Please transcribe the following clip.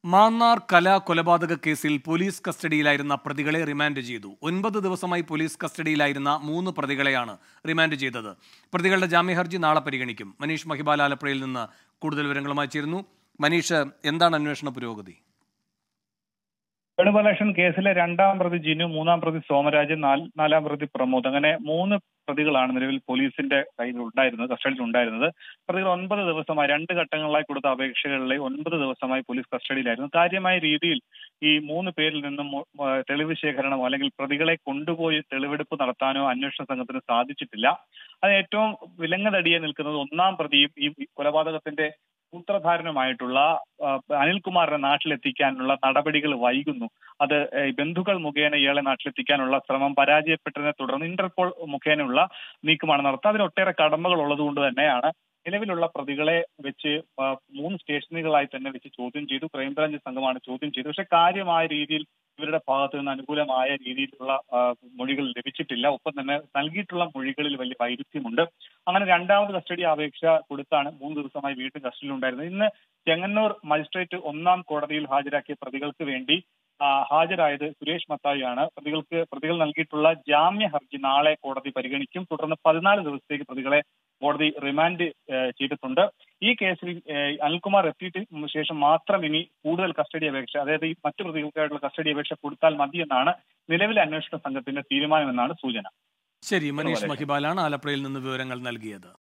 മാന്നാർ കലാ കൊലപാതക കേസിൽ പോലീസ് കസ്റ്റഡിയിലായിരുന്ന പ്രതികളെ റിമാൻഡ് ചെയ്തു. 9 ദിവസമായി പോലീസ് കസ്റ്റഡിയിലായിരുന്ന 3 പ്രതികളെയാണ് റിമാൻഡ് ചെയ്തത്. പ്രതികളുടെ ജാമ്യഹർജി നാളെ പരിഗണിക്കും. മനീഷ് മഹിബാൽ ആലപ്പുഴയിൽ നിന്ന് കൂടുതൽ വിവരങ്ങളുമായി ചേരുന്നു. മനീഷ്, എന്താണ് അന്വേഷണ പുരോഗതി? വേണുഗോപാലകൃഷ്ണൻ കേസിലെ 2ാം പ്രതി ജിനു, 3ാം പ്രതി സോമരാജ്, 4ാം പ്രതി പ്രമോദ്, അങ്ങനെ 3 പ്രതികളാണ് നിലവിൽ പോലീസിന്റെ കസ്റ്റഡിയിൽ ഉണ്ടായിരുന്നത്. പ്രതികൾ 9 ദിവസമായി 2 ഘട്ടങ്ങളിലായി കൊടുത്ത അപേക്ഷകളിലെ 9 ദിവസമായി പോലീസ് കസ്റ്റഡിയിലായിരുന്നു. കാര്യമായ രീതിയിൽ ഈ 3 പേരിൽ നിന്നും തെളിവ് ശേഖരണമോ അല്ലെങ്കിൽ പ്രതികളെ കൊണ്ടുപോയി തെളിവെടുപ്പ് നടത്താനോ അന്വേഷണ സംഘത്തിന് സാധിച്ചിട്ടില്ല. അത് ഏറ്റവും വിലങ്ങതടിയെ നിൽക്കുന്നത് 1ാം പ്രതിയും ഈ കൊലപാതകത്തിന്റെ സൂത്രധാരനുമായിട്ടുള്ള അനിൽകുമാറിനെ നാട്ടിലെത്തിക്കാനുള്ള നടപടികൾ വൈകുന്നു. അത് ബന്ധുക്കൾ മുഖേന ഇയാളെ നാട്ടിലെത്തിക്കാനുള്ള ശ്രമം പരാജയപ്പെട്ടതിനെ തുടർന്ന് ഇന്റർപോൾ മുഖേനയുള്ള നീക്കമാണ് നടത്തുന്നത്. അതിന് ഒട്ടേറെ കടമ്പകൾ ഉള്ളതുകൊണ്ട് തന്നെയാണ് നിലവിലുള്ള പ്രതികളെ വെച്ച് 3 സ്റ്റേഷനുകളായി തന്നെ വെച്ച് ചോദ്യം ചെയ്തു. ക്രൈംബ്രാഞ്ച് സംഘമാണ് ചോദ്യം ചെയ്തത്. പക്ഷെ കാര്യമായ രീതിയിൽ ഇവരുടെ ഭാഗത്തു നിന്ന് അനുകൂലമായ രീതിയിലുള്ള മൊഴികൾ ലഭിച്ചിട്ടില്ല. ഒപ്പം തന്നെ നൽകിയിട്ടുള്ള മൊഴികളിൽ വലിയ വൈരുദ്ധ്യമുണ്ട്. അങ്ങനെ 2ാമത് കസ്റ്റഡി അപേക്ഷ കൊടുത്താണ് 3 ദിവസമായി വീണ്ടും കസ്റ്റഡിയിലുണ്ടായിരുന്നത്. ഇന്ന് ചെങ്ങന്നൂർ മജിസ്ട്രേറ്റ് 1ാം കോടതിയിൽ ഹാജരാക്കിയ പ്രതികൾക്ക് വേണ്ടി ഹാജരായത് സുരേഷ് മത്തായിയാണ്. പ്രതികൾ നൽകിയിട്ടുള്ള ജാമ്യ ഹർജി നാളെ കോടതി പരിഗണിക്കും. തുടർന്ന് 14 ദിവസത്തേക്ക് പ്രതികളെ കോടതി റിമാൻഡ് ചെയ്തിട്ടുണ്ട്. ഈ കേസിൽ അനിൽകുമാർ എത്തിയതിനു ശേഷം മാത്രം ഇനി കൂടുതൽ കസ്റ്റഡി അപേക്ഷ, അതായത് ഈ മറ്റു പ്രതികൾക്കായിട്ടുള്ള കസ്റ്റഡി അപേക്ഷ കൊടുത്താൽ മതിയെന്നാണ് നിലവിലെ അന്വേഷണ സംഘത്തിന്റെ തീരുമാനമെന്നാണ് സൂചന. ശരി, മനീഷ് മഹിബാലാണ് ആലപ്പുഴയിൽ നിന്ന് വിവരങ്ങൾ നൽകിയത്.